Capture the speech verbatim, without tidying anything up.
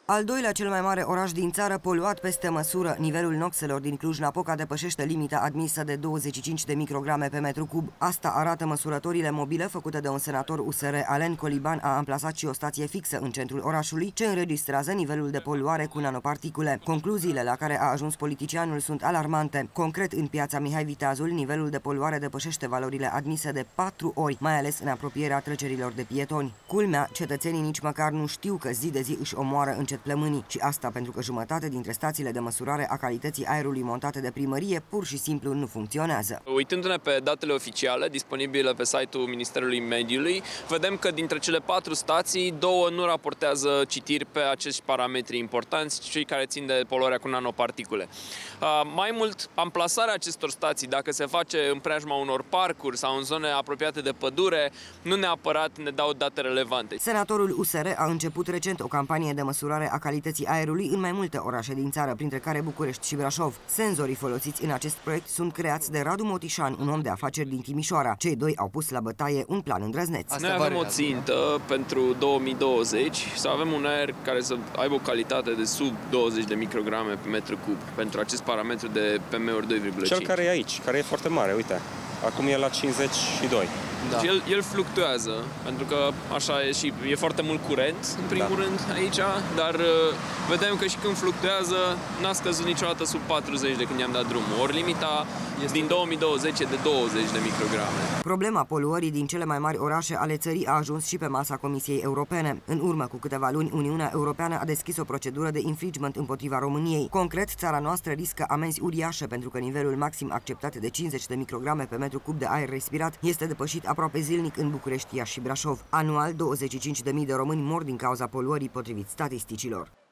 Al doilea cel mai mare oraș din țară, poluat peste măsură, nivelul noxelor din Cluj-Napoca depășește limita admisă de douăzeci și cinci de micrograme pe metru cub. Asta arată măsurătorile mobile făcute de un senator U S R. Alen Coliban a amplasat și o stație fixă în centrul orașului, ce înregistrează nivelul de poluare cu nanoparticule. Concluziile la care a ajuns politicianul sunt alarmante. Concret, în piața Mihai Viteazul, nivelul de poluare depășește valorile admise de patru ori, mai ales în apropierea trecerilor de pietoni. Culmea, cetățenii nici măcar nu știu că zi de zi își omoară încet plămânii, și asta pentru că jumătate dintre stațiile de măsurare a calității aerului montate de primărie pur și simplu nu funcționează. Uitându-ne pe datele oficiale disponibile pe site-ul Ministerului Mediului, vedem că dintre cele patru stații, două nu raportează citiri pe acești parametri importanți, cei care țin de poluarea cu nanoparticule. Mai mult, amplasarea acestor stații, dacă se face în preajma unor parcuri sau în zone apropiate de pădure, nu neapărat ne dau date relevante. Senatorul U S R a început recent o campanie de măsurare a calității aerului în mai multe orașe din țară, printre care București și Brașov. Senzorii folosiți în acest proiect sunt creați de Radu Motișan, un om de afaceri din Timișoara. Cei doi au pus la bătaie un plan îndrăzneț. Noi avem o țintă pentru două mii douăzeci să avem un aer care să aibă o calitate de sub douăzeci de micrograme pe metru cub pentru acest parametru de P M-uri doi virgulă cinci. Cel care e aici, care e foarte mare, uite. Acum e la cincizeci și doi. Da. El, el fluctuează, pentru că așa e și e foarte mult curent, în primul da. rând, aici, dar uh, vedem că și când fluctuează, n-a scăzut niciodată sub patruzeci de când i-am dat drumul. Ori limita este din două mii douăzeci e de douăzeci de micrograme. Problema poluării din cele mai mari orașe ale țării a ajuns și pe masa Comisiei Europene. În urmă cu câteva luni, Uniunea Europeană a deschis o procedură de infringement împotriva României. Concret, țara noastră riscă amenzi uriașe pentru că nivelul maxim acceptat de cincizeci de micrograme pe metru cub de aer respirat este depășit aproape zilnic în București, Iași și Brașov. Anual, douăzeci și cinci de mii de români mor din cauza poluării, potrivit statisticilor.